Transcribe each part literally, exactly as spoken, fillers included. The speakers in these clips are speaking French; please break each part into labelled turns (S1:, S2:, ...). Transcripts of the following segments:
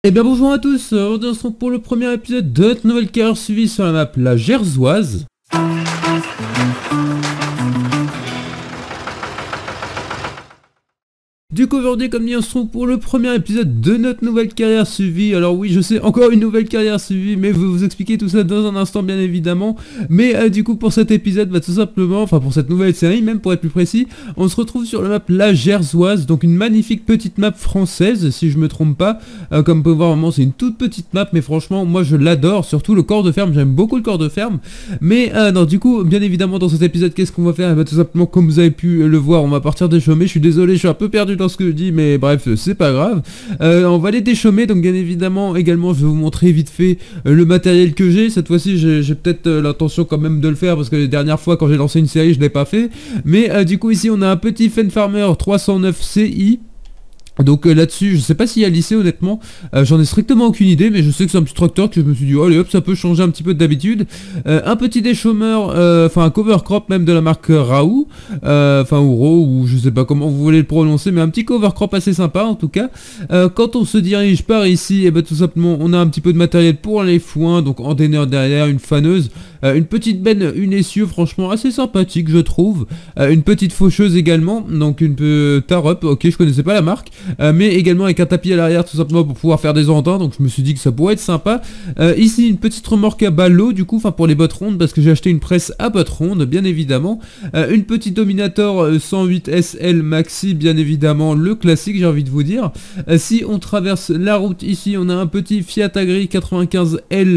S1: Eh bien bonjour à tous, aujourd'hui on se retrouve pour le premier épisode de notre nouvelle carrière suivie sur la map La Gersoise. Du coup aujourd'hui comme dit on se retrouve pour le premier épisode de notre nouvelle carrière suivie. Alors oui je sais, encore une nouvelle carrière suivie, mais je vais vous expliquer tout ça dans un instant bien évidemment. Mais euh, du coup pour cet épisode, bah, tout simplement, enfin pour cette nouvelle série même pour être plus précis, on se retrouve sur la map La Gersoise, donc une magnifique petite map française si je me trompe pas. Euh, comme vous pouvez voir vraiment c'est une toute petite map, mais franchement moi je l'adore, surtout le corps de ferme, j'aime beaucoup le corps de ferme. Mais euh, non du coup bien évidemment dans cet épisode qu'est-ce qu'on va faire? Bah, tout simplement comme vous avez pu le voir on va partir déchômer, je suis désolé je suis un peu perdu dans ce que je dis, mais bref c'est pas grave. Euh, on va aller déchômer, donc bien évidemment également je vais vous montrer vite fait euh, le matériel que j'ai. Cette fois-ci j'ai peut-être euh, l'intention quand même de le faire parce que les dernières fois quand j'ai lancé une série je l'ai pas fait. Mais euh, du coup ici on a un petit Fenfarmer trois cent neuf C I. Donc euh, là-dessus, je sais pas s'il y a lycée honnêtement, euh, j'en ai strictement aucune idée, mais je sais que c'est un petit tracteur que je me suis dit, oh, allez hop, ça peut changer un petit peu d'habitude. Euh, un petit déchômeur, euh, enfin un cover crop même de la marque Raoult, euh, enfin ou Ro, ou je sais pas comment vous voulez le prononcer, mais un petit cover crop assez sympa en tout cas. Euh, quand on se dirige par ici, et ben tout simplement, on a un petit peu de matériel pour les foins, donc antennaire derrière, une faneuse, euh, une petite benne, une essieu, franchement assez sympathique je trouve, euh, une petite faucheuse également, donc une peu Tarup, ok je connaissais pas la marque. Euh, mais également avec un tapis à l'arrière tout simplement pour pouvoir faire des ententes, donc je me suis dit que ça pourrait être sympa. Euh, ici une petite remorque à ballot du coup, enfin pour les bottes rondes parce que j'ai acheté une presse à bottes rondes bien évidemment. Euh, une petite Dominator cent huit S L Maxi bien évidemment, le classique j'ai envie de vous dire. Euh, si on traverse la route ici on a un petit Fiat Agri quatre-vingt-quinze L,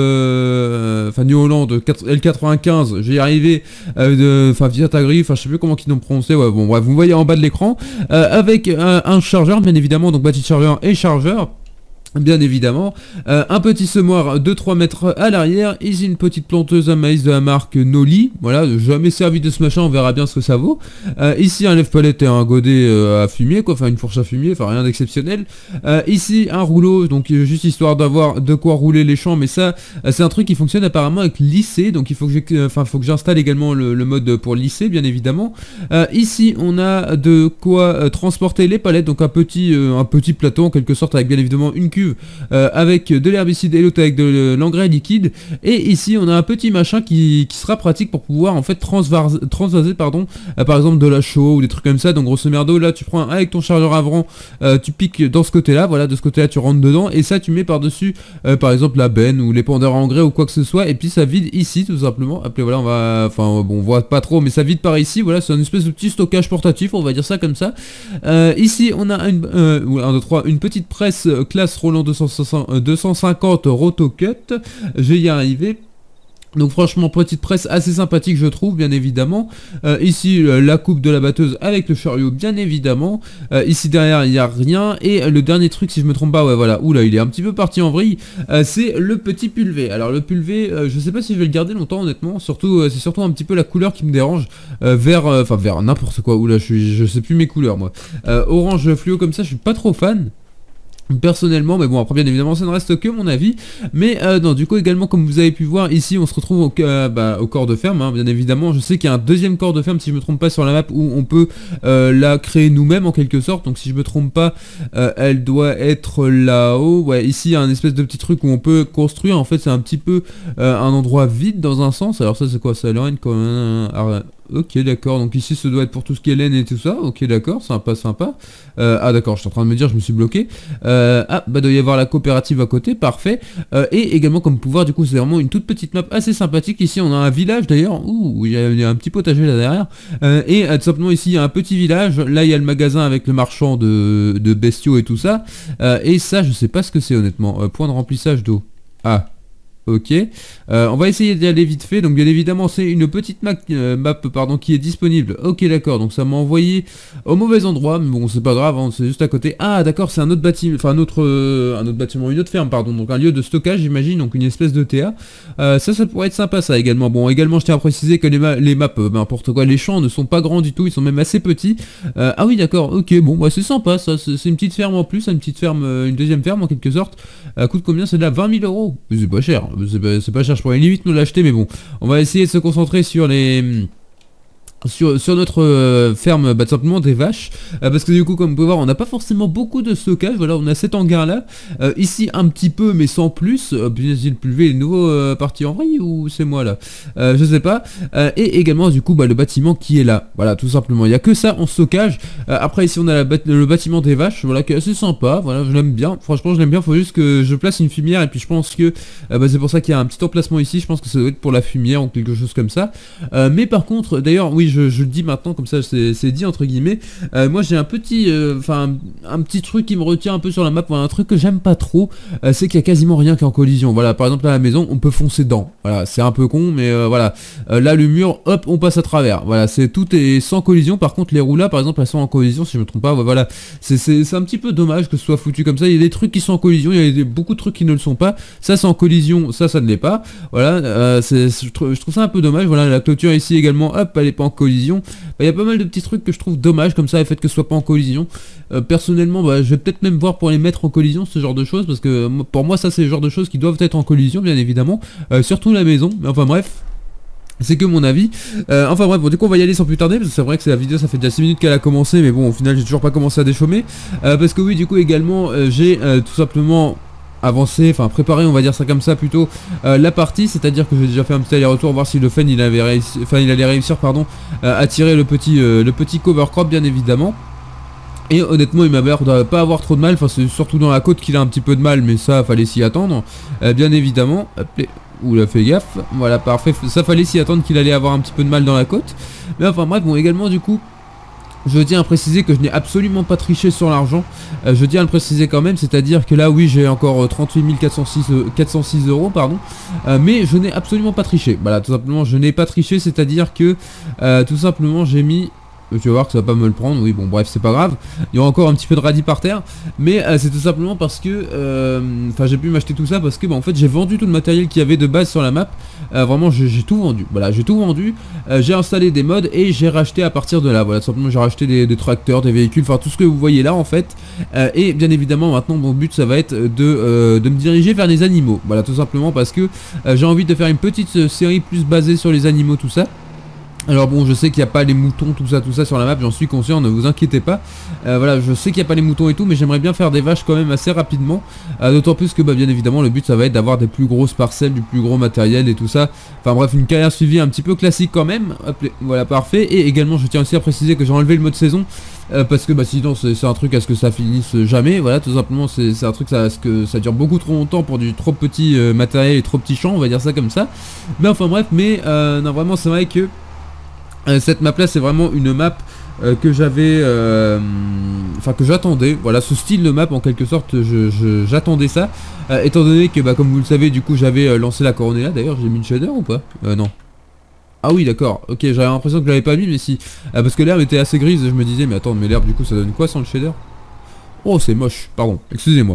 S1: euh, enfin New Holland L quatre-vingt-quinze, j'ai y arrivé, euh, enfin Fiat Agri, enfin je sais plus comment ils l'ont prononcé, ouais bon bref vous voyez en bas de l'écran, euh, avec un, un chargeur bien évidemment, donc batterie chargeur et chargeur bien évidemment, euh, un petit semoir de trois mètres à l'arrière, ici une petite planteuse à maïs de la marque Noli, voilà, jamais servi de ce machin, on verra bien ce que ça vaut. Euh, ici un lève-palette et un godet euh, à fumier, quoi, enfin une fourche à fumier, enfin rien d'exceptionnel. Euh, ici un rouleau, donc euh, juste histoire d'avoir de quoi rouler les champs, mais ça euh, c'est un truc qui fonctionne apparemment avec lisser, donc il faut que j'ai, enfin faut que j'installe également le, le mode pour lisser bien évidemment. Euh, ici on a de quoi euh, transporter les palettes, donc un petit, euh, un petit plateau en quelque sorte avec bien évidemment une cuve Euh, avec de l'herbicide et l'autre avec de l'engrais liquide, et ici on a un petit machin qui, qui sera pratique pour pouvoir en fait transvaser, transvaser pardon, euh, par exemple de la chaux ou des trucs comme ça. Donc grosso merdo là tu prends avec ton chargeur avant, euh, tu piques dans ce côté là, voilà, de ce côté là tu rentres dedans et ça tu mets par dessus euh, par exemple la benne ou l'épandeur à engrais ou quoi que ce soit, et puis ça vide ici tout simplement. Après voilà on va, enfin bon on voit pas trop mais ça vide par ici, voilà c'est une espèce de petit stockage portatif, on va dire ça comme ça. Euh, ici on a une, euh, un, deux, trois, une petite presse euh, classe Roland deux cent cinquante Rotocut, je vais y arriver. Donc franchement petite presse assez sympathique je trouve bien évidemment. Euh, ici euh, la coupe de la batteuse avec le chariot bien évidemment. Euh, ici derrière il n'y a rien, et euh, le dernier truc si je me trompe pas, ouais voilà, oula il est un petit peu parti en vrille, euh, c'est le petit pulvé. Alors le pulvé euh, je sais pas si je vais le garder longtemps honnêtement, surtout euh, c'est surtout un petit peu la couleur qui me dérange, euh, vert, enfin euh, vert n'importe quoi, oula je, suis, je sais plus mes couleurs moi. Euh, orange fluo comme ça je suis pas trop fan personnellement, mais bon après bien évidemment ça ne reste que mon avis. Mais euh, non du coup également comme vous avez pu voir ici on se retrouve au, euh, bah, au corps de ferme hein, bien évidemment. Je sais qu'il y a un deuxième corps de ferme si je me trompe pas sur la map où on peut euh, la créer nous-mêmes en quelque sorte, donc si je me trompe pas euh, elle doit être là-haut, ouais ici il y a un espèce de petit truc où on peut construire, en fait c'est un petit peu euh, un endroit vide dans un sens. Alors ça c'est quoi ça, Lorraine quand même, ah, ok d'accord, donc ici ça doit être pour tout ce qui est laine et tout ça, ok d'accord, sympa sympa. Euh, ah d'accord, je suis en train de me dire, je me suis bloqué. Euh, ah bah doit y avoir la coopérative à côté, parfait. Euh, et également comme pouvoir, du coup c'est vraiment une toute petite map assez sympathique. Ici on a un village d'ailleurs, ouh il y, il y a un petit potager là derrière. Euh, et euh, tout simplement ici il y a un petit village, là il y a le magasin avec le marchand de, de bestiaux et tout ça. Euh, et ça je sais pas ce que c'est honnêtement, euh, point de remplissage d'eau. Ah. Ok, euh, on va essayer d'y aller vite fait. Donc bien évidemment c'est une petite map, euh, map pardon, qui est disponible. Ok d'accord, donc ça m'a envoyé au mauvais endroit, mais bon c'est pas grave, hein, c'est juste à côté. Ah d'accord, c'est un autre bâtiment, enfin un autre, euh, un autre bâtiment, une autre ferme pardon, donc un lieu de stockage j'imagine, donc une espèce de T A. Euh, ça ça pourrait être sympa ça également. Bon également je tiens à préciser que les, ma les maps, euh, n'importe quoi, les champs ne sont pas grands du tout, ils sont même assez petits. Euh, ah oui d'accord, ok bon bah c'est sympa ça, c'est une petite ferme en plus, une petite ferme, euh, une deuxième ferme en quelque sorte. Elle coûte combien celle-là? vingt mille euros, c'est pas cher. C'est pas, pas cher, je pourrais limite nous l'acheter, mais bon, on va essayer de se concentrer sur les Sur, sur notre euh, ferme, bah, tout simplement des vaches, euh, parce que du coup comme vous pouvez voir on n'a pas forcément beaucoup de stockage. Voilà, on a cet hangar là, euh, ici un petit peu mais sans plus. euh, puis il pluvé les nouveaux euh, partis en vrille ou c'est moi là, euh, je sais pas. Euh, et également du coup bah, le bâtiment qui est là, voilà tout simplement, il n'y a que ça en stockage. Euh, après ici on a la, le bâtiment des vaches, voilà, qui est assez sympa, voilà, je l'aime bien, franchement je l'aime bien. Faut juste que je place une fumière et puis je pense que euh, bah, c'est pour ça qu'il y a un petit emplacement ici, je pense que ça doit être pour la fumière ou quelque chose comme ça. Euh, mais par contre d'ailleurs oui, Je, je le dis maintenant comme ça c'est dit entre guillemets, euh, moi j'ai un petit enfin euh, un petit truc qui me retient un peu sur la map, voilà, un truc que j'aime pas trop, euh, c'est qu'il y a quasiment rien qui est en collision. Voilà, par exemple à la maison on peut foncer dedans, voilà, c'est un peu con mais euh, voilà, euh, là le mur hop on passe à travers, voilà, c'est tout est sans collision. Par contre les roues là par exemple elles sont en collision si je me trompe pas, voilà, c'est un petit peu dommage que ce soit foutu comme ça. Il y a des trucs qui sont en collision, il y a des, beaucoup de trucs qui ne le sont pas, ça c'est en collision, ça ça ne l'est pas, voilà, euh, je, trouve, je trouve ça un peu dommage. Voilà, la clôture ici également, hop elle est pas en collision. Il bah, y a pas mal de petits trucs que je trouve dommage comme ça, le fait que ce soit pas en collision. Euh, personnellement, bah, je vais peut-être même voir pour les mettre en collision, ce genre de choses, parce que pour moi, ça c'est le genre de choses qui doivent être en collision, bien évidemment. Euh, surtout la maison, mais enfin bref. C'est que mon avis. Euh, enfin bref, bon, du coup on va y aller sans plus tarder, parce que c'est vrai que la vidéo ça fait déjà six minutes qu'elle a commencé, mais bon au final j'ai toujours pas commencé à déchaumer. Euh, parce que oui, du coup également euh, j'ai euh, tout simplement avancer, enfin préparer, on va dire ça comme ça plutôt, euh, la partie, c'est-à-dire que j'ai déjà fait un petit aller-retour voir si le Fen il avait réussi, enfin il allait réussir pardon, euh, à tirer le petit euh, le petit cover crop bien évidemment. Et honnêtement il m'a l'air de pas avoir trop de mal, enfin c'est surtout dans la côte qu'il a un petit peu de mal, mais ça fallait s'y attendre, euh, bien évidemment. Hop, oula, fait gaffe, voilà parfait, ça fallait s'y attendre qu'il allait avoir un petit peu de mal dans la côte. Mais enfin bref, bon également du coup je tiens à préciser que je n'ai absolument pas triché sur l'argent, euh, je tiens à le préciser quand même, c'est à dire que là oui j'ai encore trente-huit mille quatre cent six euros pardon, euh, mais je n'ai absolument pas triché, voilà tout simplement je n'ai pas triché, c'est à dire que euh, tout simplement j'ai mis, tu vas voir que ça va pas me le prendre, oui bon bref c'est pas grave, il y aura encore un petit peu de radis par terre, mais euh, c'est tout simplement parce que, enfin euh, j'ai pu m'acheter tout ça parce que bah, en fait j'ai vendu tout le matériel qu'il y avait de base sur la map, euh, vraiment j'ai tout vendu, voilà j'ai tout vendu, euh, j'ai installé des mods et j'ai racheté à partir de là, voilà tout simplement j'ai racheté des, des tracteurs, des véhicules, enfin tout ce que vous voyez là en fait, euh, et bien évidemment maintenant mon but ça va être de, euh, de me diriger vers les animaux, voilà tout simplement parce que euh, j'ai envie de faire une petite euh, série plus basée sur les animaux tout ça. Alors bon, je sais qu'il n'y a pas les moutons, tout ça, tout ça sur la map, j'en suis conscient, ne vous inquiétez pas. Euh, voilà, je sais qu'il n'y a pas les moutons et tout, mais j'aimerais bien faire des vaches quand même assez rapidement. Euh, D'autant plus que, bah, bien évidemment, le but ça va être d'avoir des plus grosses parcelles, du plus gros matériel et tout ça. Enfin bref, une carrière suivie un petit peu classique quand même. Hop, voilà, parfait. Et également, je tiens aussi à préciser que j'ai enlevé le mode saison. Euh, parce que bah sinon c'est un truc à ce que ça finisse jamais, voilà tout simplement c'est un truc à ce que ça dure beaucoup trop longtemps pour du trop petit euh, matériel et trop petit champ, on va dire ça comme ça. Mais enfin bref, mais euh, non vraiment c'est vrai que Euh, cette map là c'est vraiment une map euh, que j'avais euh, enfin que j'attendais, voilà ce style de map en quelque sorte j'attendais ça, euh, étant donné que bah comme vous le savez du coup j'avais euh, lancé la Coronella. D'ailleurs j'ai mis une shader ou pas, euh, non. Ah oui d'accord, ok j'avais l'impression que je l'avais pas mis mais si, euh, parce que l'herbe était assez grise et je me disais mais attends mais l'herbe du coup ça donne quoi sans le shader? Oh c'est moche, pardon, excusez-moi.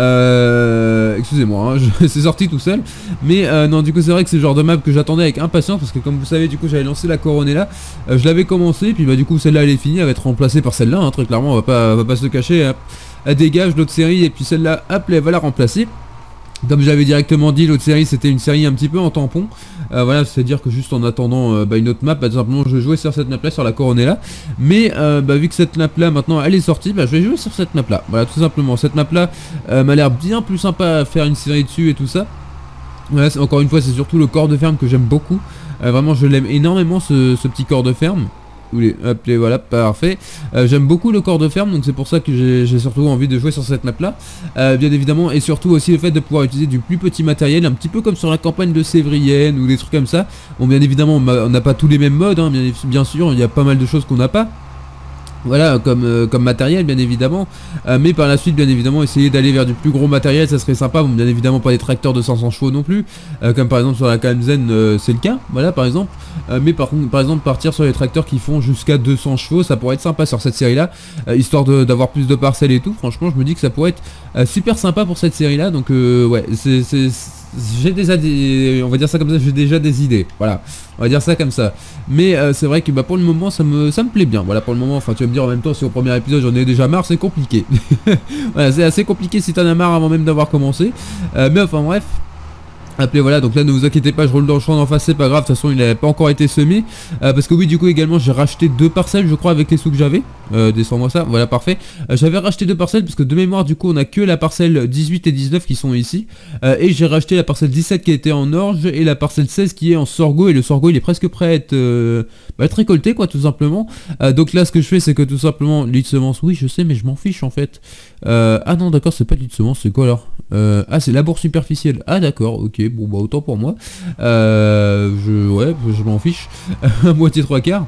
S1: Euh, excusez-moi, hein, c'est sorti tout seul. Mais euh, non du coup c'est vrai que c'est le genre de map que j'attendais avec impatience. Parce que comme vous savez du coup j'avais lancé la Coronella, euh, je l'avais commencé. Puis bah du coup celle-là elle est finie, elle va être remplacée par celle-là, hein, très clairement on va pas, on va pas se le cacher, hein. Elle dégage l'autre série et puis celle-là hop elle va la remplacer. Comme j'avais directement dit, l'autre série c'était une série un petit peu en tampon, euh, voilà, c'est à dire que juste en attendant euh, bah, une autre map, bah, tout simplement je jouais sur cette map là, sur la Coronella. Mais euh, bah, vu que cette map là maintenant elle est sortie, bah, je vais jouer sur cette map là, voilà tout simplement. Cette map là euh, m'a l'air bien plus sympa à faire une série dessus et tout ça. Voilà, encore une fois c'est surtout le corps de ferme que j'aime beaucoup, euh, vraiment je l'aime énormément ce, ce petit corps de ferme. Les, hop, les voilà, parfait. Euh, J'aime beaucoup le corps de ferme, donc c'est pour ça que j'ai surtout envie de jouer sur cette map là, euh, bien évidemment, et surtout aussi le fait de pouvoir utiliser du plus petit matériel, un petit peu comme sur la campagne de Sévrienne ou des trucs comme ça. Bon bien évidemment on n'a pas tous les mêmes modes, hein, bien, bien sûr, il y a pas mal de choses qu'on n'a pas. Voilà, comme, euh, comme matériel bien évidemment, euh, mais par la suite bien évidemment essayer d'aller vers du plus gros matériel ça serait sympa. Bon bien évidemment pas des tracteurs de cinq cents chevaux non plus, euh, comme par exemple sur la K M Z euh, c'est le cas, voilà par exemple, euh, mais par contre par exemple partir sur les tracteurs qui font jusqu'à deux cents chevaux ça pourrait être sympa sur cette série là, euh, histoire d'avoir plus de parcelles et tout. Franchement je me dis que ça pourrait être euh, super sympa pour cette série là, donc euh, ouais c'est j'ai déjà des, on va dire ça comme ça, j'ai déjà des idées, voilà, on va dire ça comme ça. Mais euh, c'est vrai que bah, pour le moment ça me, ça me plaît bien, voilà pour le moment. Enfin tu vas me dire en même temps si au premier épisode j'en ai déjà marre, c'est compliqué. Voilà, c'est assez compliqué si t'en as marre avant même d'avoir commencé, euh, mais enfin bref. Appelez, voilà, donc là ne vous inquiétez pas, je roule dans le champ d'en face, c'est pas grave, de toute façon il n'avait pas encore été semé. euh, Parce que oui, du coup également j'ai racheté deux parcelles je crois avec les sous que j'avais. euh, Descends-moi ça, voilà, parfait. euh, J'avais racheté deux parcelles parce que de mémoire du coup on a que la parcelle dix-huit et dix-neuf qui sont ici. euh, Et j'ai racheté la parcelle dix-sept qui était en orge et la parcelle seize qui est en sorgho. Et le sorgho il est presque prêt à être, euh, bah, être récolté quoi, tout simplement. euh, Donc là ce que je fais c'est que tout simplement, lit de semence, oui je sais mais je m'en fiche en fait. euh, Ah non d'accord, c'est pas lit de semence, c'est quoi alors? Euh, ah c'est labour superficiel. Ah d'accord, ok, bon bah autant pour moi. euh, Je ouais, je m'en fiche. Moitié trois quarts.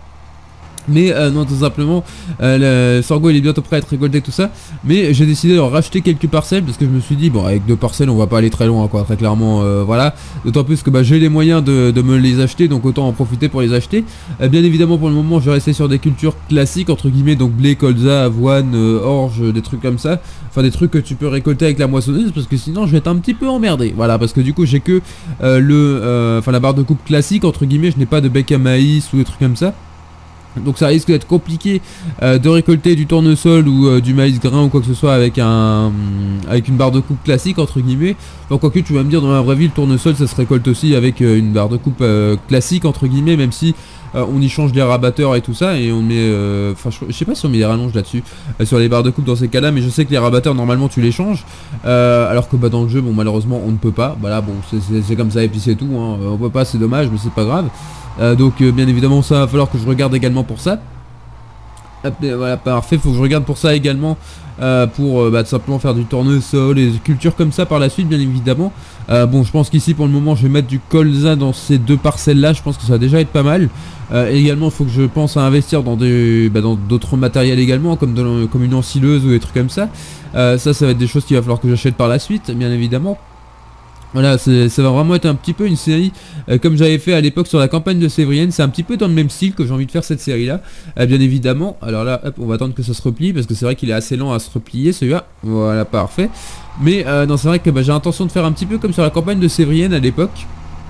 S1: Mais euh, non, tout simplement, euh, le sorgho il est bientôt prêt à être récolté, tout ça. Mais j'ai décidé de racheter quelques parcelles parce que je me suis dit, bon, avec deux parcelles on va pas aller très loin quoi, très clairement, euh, voilà. D'autant plus que bah, j'ai les moyens de, de me les acheter, donc autant en profiter pour les acheter. euh, Bien évidemment pour le moment je vais rester sur des cultures classiques entre guillemets, donc blé, colza, avoine, euh, orge, des trucs comme ça. Enfin des trucs que tu peux récolter avec la moissonneuse, parce que sinon je vais être un petit peu emmerdé. Voilà, parce que du coup j'ai que euh, le, euh, enfin la barre de coupe classique entre guillemets, je n'ai pas de bec à maïs ou des trucs comme ça. Donc ça risque d'être compliqué euh, de récolter du tournesol ou euh, du maïs grain ou quoi que ce soit avec un avec une barre de coupe classique entre guillemets. Donc quoique tu vas me dire, dans la vraie vie le tournesol ça se récolte aussi avec euh, une barre de coupe euh, classique entre guillemets, même si euh, on y change les rabatteurs et tout ça, et on met enfin euh, je, je sais pas si on met des rallonges là-dessus euh, sur les barres de coupe dans ces cas là, mais je sais que les rabatteurs normalement tu les changes, euh, alors que bah dans le jeu bon malheureusement on ne peut pas. Voilà, bon c'est comme ça et puis c'est tout hein. On peut pas, c'est dommage mais c'est pas grave. Euh, donc euh, bien évidemment ça va falloir que je regarde également pour ça. Hop, voilà, parfait, faut que je regarde pour ça également, euh, pour euh, bah, tout simplement faire du tournesol et des cultures comme ça par la suite bien évidemment. euh, Bon je pense qu'ici pour le moment je vais mettre du colza dans ces deux parcelles là, je pense que ça va déjà être pas mal. euh, Également il faut que je pense à investir dans des bah, dans d'autres matériels également, comme, de, comme une ensileuse ou des trucs comme ça. euh, Ça ça va être des choses qu'il va falloir que j'achète par la suite bien évidemment. Voilà, ça va vraiment être un petit peu une série euh, comme j'avais fait à l'époque sur la campagne de Sévrienne. C'est un petit peu dans le même style que j'ai envie de faire cette série là, euh, bien évidemment. Alors là, hop, on va attendre que ça se replie parce que c'est vrai qu'il est assez lent à se replier celui-là. Voilà, parfait. Mais euh, non, c'est vrai que bah, j'ai l'intention de faire un petit peu comme sur la campagne de Sévrienne à l'époque.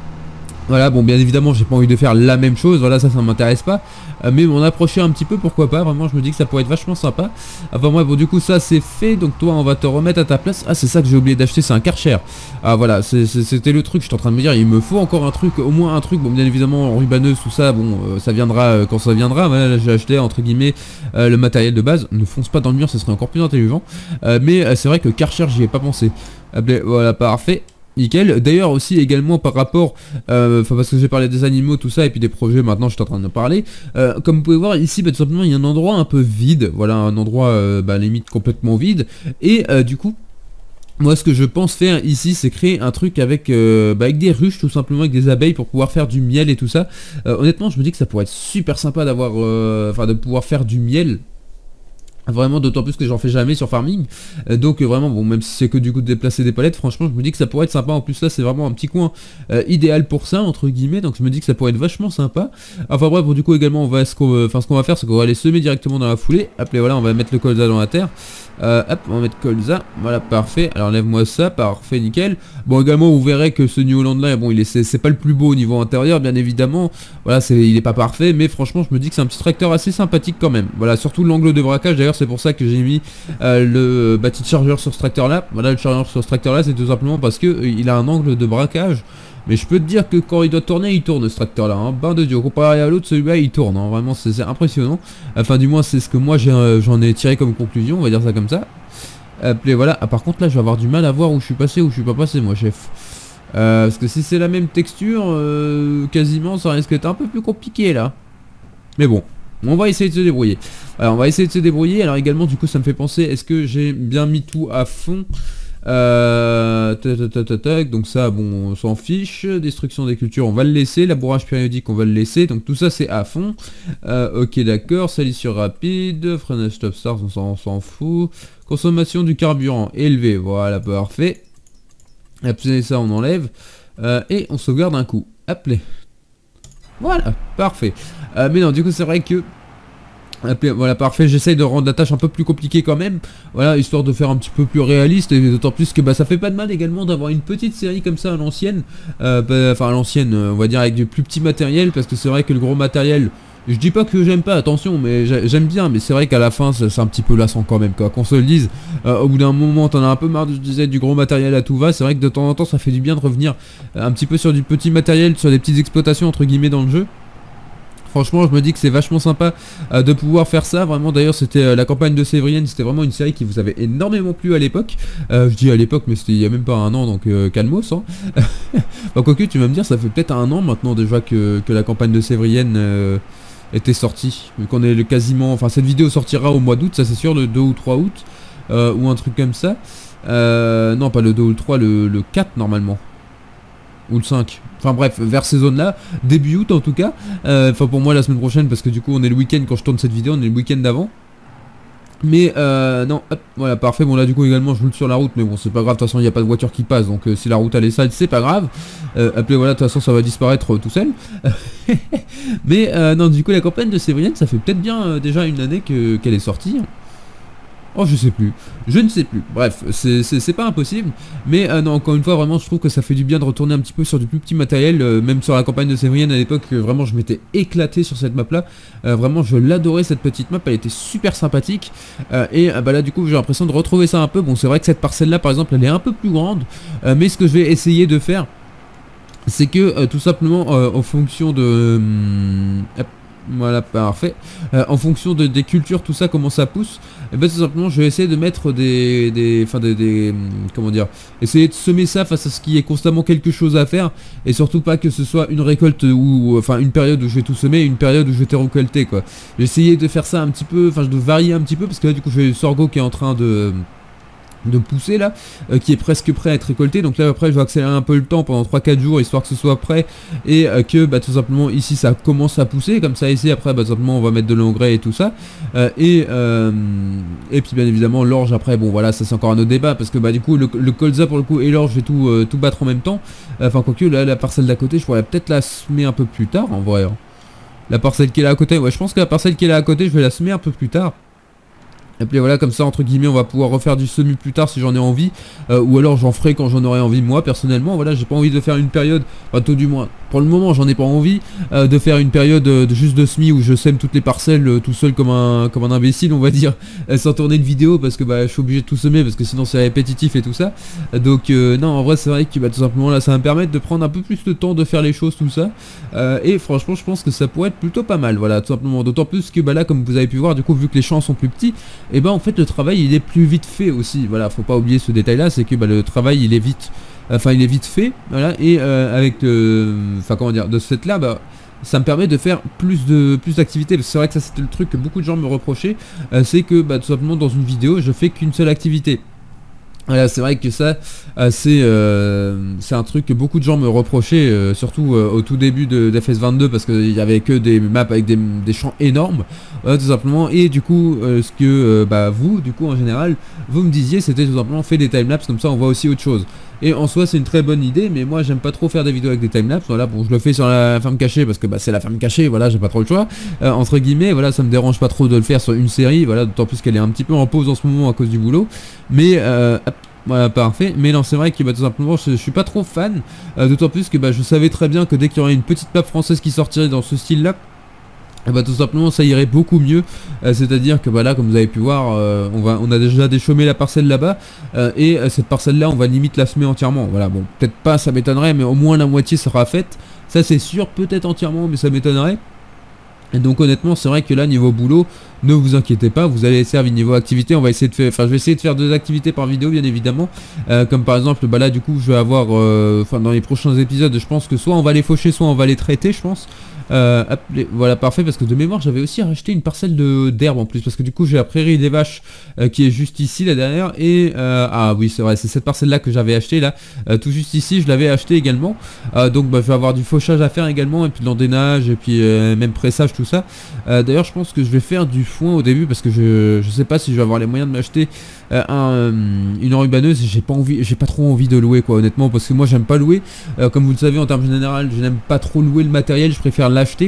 S1: Voilà, bon bien évidemment j'ai pas envie de faire la même chose, voilà ça ça m'intéresse pas, euh, mais m'en approcher un petit peu, pourquoi pas, vraiment je me dis que ça pourrait être vachement sympa. Enfin moi bon du coup ça c'est fait, donc toi on va te remettre à ta place. Ah c'est ça que j'ai oublié d'acheter, c'est un Karcher. Ah voilà, c'était le truc, je suis en train de me dire il me faut encore un truc, au moins un truc, bon bien évidemment en rubaneuse tout ça, bon euh, ça viendra euh, quand ça viendra. Voilà, j'ai acheté entre guillemets euh, le matériel de base, ne fonce pas dans le mur, ça serait encore plus intelligent, euh, mais euh, c'est vrai que Karcher j'y ai pas pensé. Ah, ben, voilà parfait. Nickel. D'ailleurs aussi également par rapport, euh, enfin parce que j'ai parlé des animaux tout ça et puis des projets, maintenant je suis en train de parler, euh, comme vous pouvez voir ici bah, tout simplement il y a un endroit un peu vide, voilà un endroit euh, bah, limite complètement vide, et euh, du coup moi ce que je pense faire ici c'est créer un truc avec, euh, bah, avec des ruches tout simplement, avec des abeilles pour pouvoir faire du miel et tout ça. euh, honnêtement je me dis que ça pourrait être super sympa d'avoir, euh, enfin de pouvoir faire du miel. Vraiment, d'autant plus que j'en fais jamais sur farming, euh, donc euh, vraiment bon, même si c'est que du coup de déplacer des palettes, franchement je me dis que ça pourrait être sympa. En plus là c'est vraiment un petit coin euh, idéal pour ça entre guillemets, donc je me dis que ça pourrait être vachement sympa. Enfin bref, bon, du coup également on va ce qu'on enfin ce qu'on va faire c'est qu'on va aller semer directement dans la foulée. Appelez, voilà, on va mettre le colza dans la terre. Euh, hop, on va mettre colza, voilà parfait. Alors enlève-moi ça, parfait, nickel. Bon également vous verrez que ce New Holland là, bon il est c'est pas le plus beau au niveau intérieur bien évidemment. Voilà, c'est il est pas parfait, mais franchement je me dis que c'est un petit tracteur assez sympathique quand même. Voilà, surtout l'angle de braquage d'ailleurs, c'est pour ça que j'ai mis euh, le bâti de chargeur sur ce tracteur là. Voilà, le chargeur sur ce tracteur là c'est tout simplement parce que euh, il a un angle de braquage. Mais je peux te dire que quand il doit tourner, il tourne ce tracteur là, hein. Bain de Dieu, comparé à l'autre, celui-là il tourne, hein. Vraiment c'est impressionnant. Enfin du moins c'est ce que moi j'en euh, ai tiré comme conclusion, on va dire ça comme ça. Appelez, voilà. Ah par contre là je vais avoir du mal à voir où je suis passé, où je suis pas passé moi chef. Euh, parce que si c'est la même texture, euh, quasiment ça risque d'être un peu plus compliqué là. Mais bon, on va essayer de se débrouiller. Alors on va essayer de se débrouiller. Alors également du coup ça me fait penser, est-ce que j'ai bien mis tout à fond? Euh, tac, tac, tac, tac, donc ça bon on s'en fiche. Destruction des cultures on va le laisser, labourage périodique on va le laisser, donc tout ça c'est à fond. euh, ok d'accord, salissure rapide, freinage stop start on s'en fout, consommation du carburant élevé, voilà parfait. Après ça on enlève, euh, et on sauvegarde un coup. Appelez, voilà parfait. euh, mais non du coup c'est vrai que voilà parfait, j'essaye de rendre la tâche un peu plus compliquée quand même, voilà, histoire de faire un petit peu plus réaliste, et d'autant plus que bah, ça fait pas de mal également d'avoir une petite série comme ça à l'ancienne, euh, bah, enfin à l'ancienne, on va dire avec du plus petit matériel, parce que c'est vrai que le gros matériel, Je dis pas que j'aime pas, attention, mais j'aime bien, mais c'est vrai qu'à la fin c'est un petit peu lassant quand même, quoi. Qu'on se le dise, euh, au bout d'un moment t'en as un peu marre, je disais, du gros matériel à tout va. C'est vrai que de temps en temps ça fait du bien de revenir un petit peu sur du petit matériel, sur des petites exploitations entre guillemets dans le jeu. Franchement, je me dis que c'est vachement sympa euh, de pouvoir faire ça. Vraiment, d'ailleurs, c'était euh, la campagne de Sévrienne. C'était vraiment une série qui vous avait énormément plu à l'époque. Euh, je dis à l'époque, mais c'était il y a même pas un an, donc euh, calmos. Hein. Bah, quoique, tu vas me dire, ça fait peut-être un an maintenant déjà que, que la campagne de Sévrienne euh, était sortie. Vu qu'on est le quasiment... Enfin, cette vidéo sortira au mois d'août, ça c'est sûr, le deux ou trois août. Euh, ou un truc comme ça. Euh, non, pas le deux ou le trois, le, le quatre normalement. Ou le cinq. Enfin bref, vers ces zones-là, début août en tout cas. Euh, enfin pour moi la semaine prochaine, parce que du coup on est le week-end quand je tourne cette vidéo, on est le week-end d'avant. Mais euh, non, hop, voilà, parfait. Bon là du coup également je roule sur la route, mais bon c'est pas grave, de toute façon il n'y a pas de voiture qui passe, donc euh, si la route elle est sale, c'est pas grave. Euh, appelez voilà, de toute façon ça va disparaître euh, tout seul. Mais euh, non, du coup la campagne de Sévrienne, ça fait peut-être bien euh, déjà une année que qu'elle est sortie. Oh je sais plus, je ne sais plus, bref, c'est pas impossible, mais euh, non, encore une fois, vraiment je trouve que ça fait du bien de retourner un petit peu sur du plus petit matériel, euh, même sur la campagne de Sévrienne à l'époque, euh, vraiment je m'étais éclaté sur cette map là, euh, vraiment je l'adorais cette petite map, elle était super sympathique, euh, et euh, bah là du coup j'ai l'impression de retrouver ça un peu. Bon c'est vrai que cette parcelle là par exemple elle est un peu plus grande, euh, mais ce que je vais essayer de faire, c'est que euh, tout simplement euh, en fonction de... Euh, voilà, parfait. Euh, en fonction de, des cultures, tout ça, comment ça pousse, et ben tout simplement, je vais essayer de mettre des, des, enfin des, des, comment dire, essayer de semer ça face à ce qui est constamment quelque chose à faire, et surtout pas que ce soit une récolte ou, enfin, une période où je vais tout semer, et une période où je vais tout récolter, quoi. J'ai essayé de faire ça un petit peu, enfin, de varier un petit peu, parce que là, du coup, j'ai le sorgho qui est en train de de pousser là, euh, qui est presque prêt à être récolté. Donc là après je vais accélérer un peu le temps pendant trois quatre jours histoire que ce soit prêt, et euh, que bah, tout simplement ici ça commence à pousser comme ça. Ici après bah, tout simplement on va mettre de l'engrais et tout ça, euh, et euh, et puis bien évidemment l'orge après, bon voilà, ça c'est encore un autre débat, parce que bah du coup le, le colza pour le coup et l'orge je vais tout, euh, tout battre en même temps. Enfin quoique là la parcelle d'à côté je pourrais peut-être la semer un peu plus tard en vrai, hein. La parcelle qui est là à côté, ouais je pense que la parcelle qui est là à côté je vais la semer un peu plus tard. Et puis voilà, comme ça entre guillemets on va pouvoir refaire du semis plus tard si j'en ai envie, euh, ou alors j'en ferai quand j'en aurai envie. Moi personnellement voilà, j'ai pas envie de faire une période, enfin tout du moins pour le moment j'en ai pas envie, euh, de faire une période euh, de juste de semis où je sème toutes les parcelles euh, tout seul comme un comme un imbécile on va dire, euh, sans tourner de vidéo, parce que bah je suis obligé de tout semer parce que sinon c'est répétitif et tout ça. Donc euh, non, en vrai c'est vrai que bah, tout simplement là ça va me permettre de prendre un peu plus de temps de faire les choses tout ça, euh, et franchement je pense que ça pourrait être plutôt pas mal, voilà, tout simplement. D'autant plus que bah là comme vous avez pu voir du coup, vu que les champs sont plus petits, et bah en fait le travail il est plus vite fait aussi, voilà, faut pas oublier ce détail là, c'est que bah, le travail il est vite, enfin il est vite fait, voilà, et euh, avec le, enfin comment dire, de ce fait là, bah ça me permet de faire plus de plus d'activités, parce que c'est vrai que ça c'était le truc que beaucoup de gens me reprochaient, euh, c'est que bah tout simplement dans une vidéo je fais qu'une seule activité. Voilà, c'est vrai que ça, euh, c'est euh, un truc que beaucoup de gens me reprochaient, euh, surtout euh, au tout début de d'F S vingt-deux, parce qu'il y avait que des maps avec des, des champs énormes, euh, tout simplement. Et du coup, euh, ce que euh, bah, vous, du coup en général, vous me disiez, c'était tout simplement fait des timelapses, comme ça on voit aussi autre chose. Et en soi c'est une très bonne idée, mais moi j'aime pas trop faire des vidéos avec des timelapses. Voilà, bon je le fais sur la ferme cachée parce que bah, c'est la ferme cachée, voilà, j'ai pas trop le choix, euh, entre guillemets, voilà, ça me dérange pas trop de le faire sur une série, voilà, d'autant plus qu'elle est un petit peu en pause en ce moment à cause du boulot. Mais euh, voilà, parfait. Mais non, c'est vrai que bah, tout simplement je, je suis pas trop fan, euh, d'autant plus que bah, je savais très bien que dès qu'il y aurait une petite map française qui sortirait dans ce style là, et bah tout simplement ça irait beaucoup mieux, euh, c'est à dire que bah là comme vous avez pu voir, euh, on, va, on a déjà déchômé la parcelle là-bas, euh, et euh, cette parcelle là on va limite la semer entièrement, voilà. Bon peut-être pas, ça m'étonnerait, mais au moins la moitié sera faite, ça c'est sûr, peut-être entièrement mais ça m'étonnerait. Et donc honnêtement c'est vrai que là niveau boulot, ne vous inquiétez pas, vous allez servir niveau activité, on va essayer de faire, enfin je vais essayer de faire deux activités par vidéo bien évidemment, euh, comme par exemple bah là du coup je vais avoir, enfin euh, dans les prochains épisodes je pense que soit on va les faucher, soit on va les traiter je pense. Euh, hop, les, voilà parfait, parce que de mémoire j'avais aussi racheté une parcelle de d'herbe en plus, parce que du coup j'ai la prairie des vaches euh, qui est juste ici là derrière, et euh, ah oui c'est vrai, c'est cette parcelle là que j'avais acheté là, euh, tout juste ici je l'avais acheté également, euh, donc bah, je vais avoir du fauchage à faire également, et puis de l'endénage, et puis euh, même pressage tout ça. Euh, d'ailleurs je pense que je vais faire du foin au début, parce que je, je sais pas si je vais avoir les moyens de m'acheter euh, un, euh, une enrubanneuse. J'ai pas envie, j'ai pas trop envie de louer quoi honnêtement, parce que moi j'aime pas louer, euh, comme vous le savez en termes général je n'aime pas trop louer le matériel, je préfère l'acheter.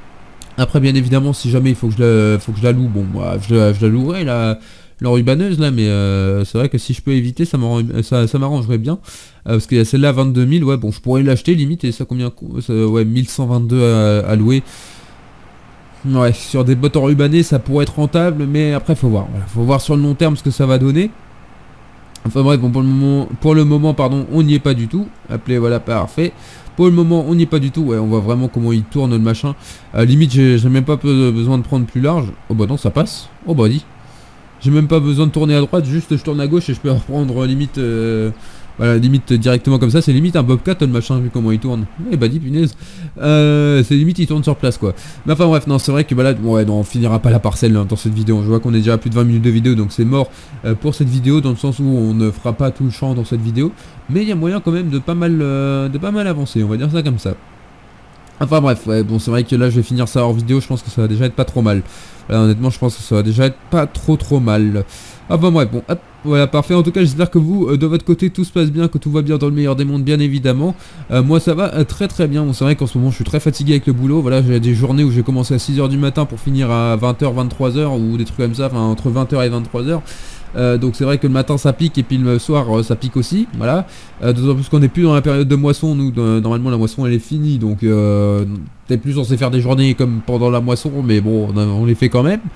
S1: Après bien évidemment si jamais il faut que je la, faut que je la loue, bon moi je, je la louerai la l'enrubanneuse là, mais euh, c'est vrai que si je peux éviter ça m'arrangerait ça, ça m'arrangerait bien, euh, parce qu'il y a celle-là vingt-deux mille, ouais bon je pourrais l'acheter limite, et ça combien ça, ouais mille cent vingt-deux à, à louer. Ouais, sur des bottes enrubannées ça pourrait être rentable, mais après faut voir, voilà, faut voir sur le long terme ce que ça va donner. Enfin bref, bon, pour le moment, pour le moment pardon, on n'y est pas du tout. Appelez, voilà, parfait. Pour le moment, on n'y est pas du tout. Ouais, on voit vraiment comment il tourne le machin. Euh, limite, j'ai même pas besoin de prendre plus large. Oh bah non, ça passe. Oh bah dis. J'ai même pas besoin de tourner à droite, juste je tourne à gauche et je peux reprendre limite... Euh, voilà, limite directement comme ça. C'est limite un Bobcat le machin, vu comment il tourne. Eh bah dis, punaise. Euh, c'est limite il tourne sur place quoi. Mais enfin bref, non, c'est vrai que bah là, bon, ouais, non, on finira pas la parcelle hein, dans cette vidéo. Je vois qu'on est déjà à plus de vingt minutes de vidéo, donc c'est mort euh, pour cette vidéo, dans le sens où on ne fera pas tout le champ dans cette vidéo. Mais il y a moyen quand même de pas mal, euh, de pas mal avancer, on va dire ça comme ça. Enfin bref, ouais, bon c'est vrai que là je vais finir ça hors vidéo, je pense que ça va déjà être pas trop mal. Voilà, honnêtement je pense que ça va déjà être pas trop trop mal. Enfin bref, bon, hop, voilà, parfait. En tout cas j'espère que vous, euh, de votre côté, tout se passe bien, que tout va bien dans le meilleur des mondes, bien évidemment. Euh, moi ça va euh, très très bien, bon c'est vrai qu'en ce moment je suis très fatigué avec le boulot. Voilà, j'ai des journées où j'ai commencé à six heures du matin pour finir à vingt heures, vingt-trois heures ou des trucs comme ça, enfin entre vingt heures et vingt-trois heures. Euh, donc c'est vrai que le matin ça pique et puis le soir euh, ça pique aussi, voilà. Euh, D'autant plus qu'on n'est plus dans la période de moisson, nous de, normalement la moisson elle est finie, donc euh, t'es plus censé faire des journées comme pendant la moisson, mais bon on, a, on les fait quand même.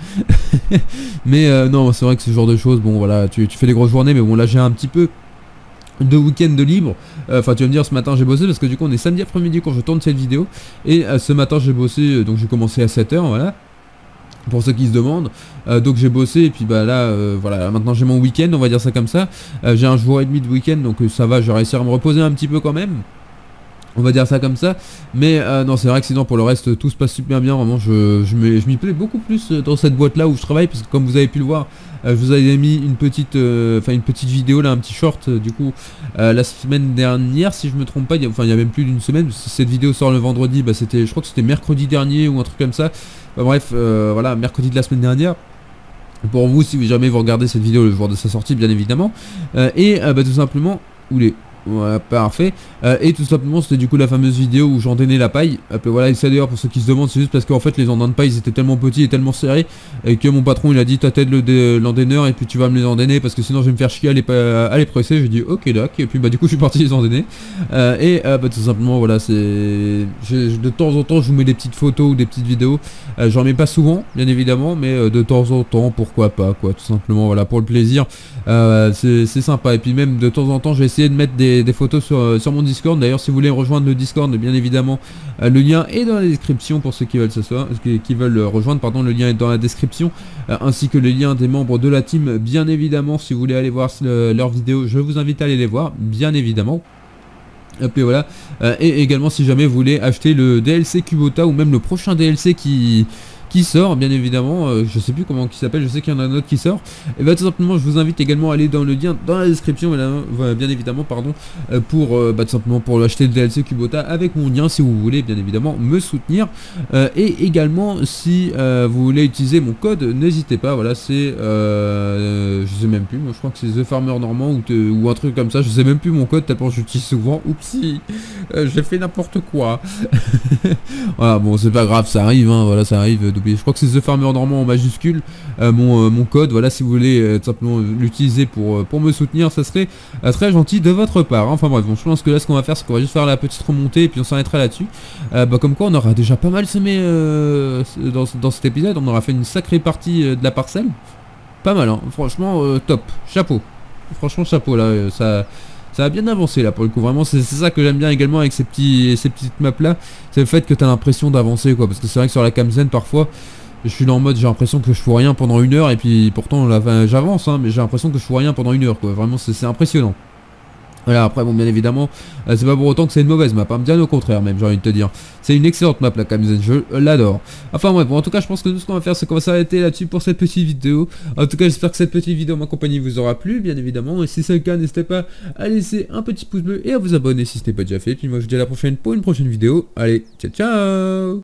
S1: Mais euh, non, c'est vrai que ce genre de choses, bon voilà, tu, tu fais des grosses journées, mais bon là j'ai un petit peu de week-end de libre. Enfin euh, tu vas me dire, ce matin j'ai bossé parce que du coup on est samedi après-midi quand je tourne cette vidéo, et euh, ce matin j'ai bossé, euh, donc j'ai commencé à sept heures, voilà. Pour ceux qui se demandent, euh, donc j'ai bossé et puis bah là, euh, voilà, maintenant j'ai mon week-end, on va dire ça comme ça. Euh, j'ai un jour et demi de week-end, donc euh, ça va, je vais réussir à me reposer un petit peu quand même. On va dire ça comme ça. Mais euh, non, c'est vrai que sinon pour le reste tout se passe super bien. Vraiment je, je m'y plais beaucoup plus dans cette boîte là où je travaille, parce que comme vous avez pu le voir, euh, je vous avais mis une petite euh, enfin une petite vidéo là, un petit short euh, du coup euh, la semaine dernière si je me trompe pas. Enfin il y a même plus d'une semaine, cette vidéo sort le vendredi, bah c'était, je crois que c'était mercredi dernier ou un truc comme ça. Bah, bref, euh, voilà, mercredi de la semaine dernière. Pour vous, si jamais vous regardez cette vidéo le jour de sa sortie, bien évidemment. Euh, et euh, bah, tout simplement, où les... Voilà, parfait. Euh, et tout simplement c'était du coup la fameuse vidéo où j'endainais la paille. Euh, voilà, et ça d'ailleurs pour ceux qui se demandent, c'est juste parce qu'en fait les endains de paille ils étaient tellement petits et tellement serrés et que mon patron il a dit t'attends l'endaineur et puis tu vas me les endainer parce que sinon je vais me faire chier à les, à les presser. J'ai dit ok d'accord, et puis bah du coup je suis parti les endainer. Euh, et euh, bah tout simplement voilà, c'est de temps en temps je vous mets des petites photos ou des petites vidéos. Euh, J'en mets pas souvent bien évidemment, mais euh, de temps en temps pourquoi pas quoi, tout simplement voilà, pour le plaisir. Euh, c'est sympa. Et puis même de temps en temps j'ai essayé de mettre des Des, photos sur, euh, sur mon Discord. D'ailleurs si vous voulez rejoindre le Discord, bien évidemment euh, le lien est dans la description pour ceux qui veulent s'asseoir, qui, qui veulent euh, rejoindre, pardon, le lien est dans la description, euh, ainsi que les liens des membres de la team, bien évidemment. Si vous voulez aller voir euh, leurs vidéos, je vous invite à aller les voir, bien évidemment. Et puis voilà, euh, et également si jamais vous voulez acheter le D L C Kubota ou même le prochain D L C qui... qui sort bien évidemment, euh, je sais plus comment il s'appelle, je sais qu'il y en a un autre qui sort, et bah tout simplement je vous invite également à aller dans le lien dans la description, là, euh, bien évidemment pardon, euh, pour euh, bah, tout simplement pour acheter le D L C Kubota avec mon lien si vous voulez bien évidemment me soutenir, euh, et également si euh, vous voulez utiliser mon code, n'hésitez pas, voilà c'est, euh, je sais même plus, moi je crois que c'est The Farmer Normand ou, te, ou un truc comme ça, je sais même plus mon code tellement j'utilise souvent, oupsie, euh, j'ai fait n'importe quoi. Voilà bon c'est pas grave, ça arrive, hein, voilà ça arrive. Je crois que c'est The Farmer Normand en majuscule, euh, mon, euh, mon code, voilà si vous voulez euh, tout simplement l'utiliser pour, euh, pour me soutenir, ça serait euh, très gentil de votre part, hein. Enfin bref, bon, je pense que là ce qu'on va faire c'est qu'on va juste faire la petite remontée et puis on s'arrêtera là-dessus, euh, bah, comme quoi on aura déjà pas mal semé euh, dans, dans cet épisode, on aura fait une sacrée partie euh, de la parcelle, pas mal hein, franchement euh, top, chapeau, franchement chapeau là, euh, ça... Ça a bien avancé là pour le coup, vraiment c'est ça que j'aime bien également avec ces, petits, ces petites maps là, c'est le fait que tu as l'impression d'avancer quoi, parce que c'est vrai que sur la Camzen parfois, je suis là en mode j'ai l'impression que je fous rien pendant une heure et puis pourtant j'avance hein, mais j'ai l'impression que je fous rien pendant une heure quoi, vraiment c'est impressionnant. Voilà, après bon bien évidemment euh, c'est pas pour autant que c'est une mauvaise map, hein, bien au contraire même j'ai envie de te dire, c'est une excellente map la Camzen, je l'adore. Enfin bref, bon en tout cas je pense que tout ce qu'on va faire c'est qu'on va s'arrêter là-dessus pour cette petite vidéo. En tout cas j'espère que cette petite vidéo ma compagnie vous aura plu bien évidemment, et si c'est le cas n'hésitez pas à laisser un petit pouce bleu et à vous abonner si ce n'est pas déjà fait. Puis moi je vous dis à la prochaine pour une prochaine vidéo, allez ciao ciao.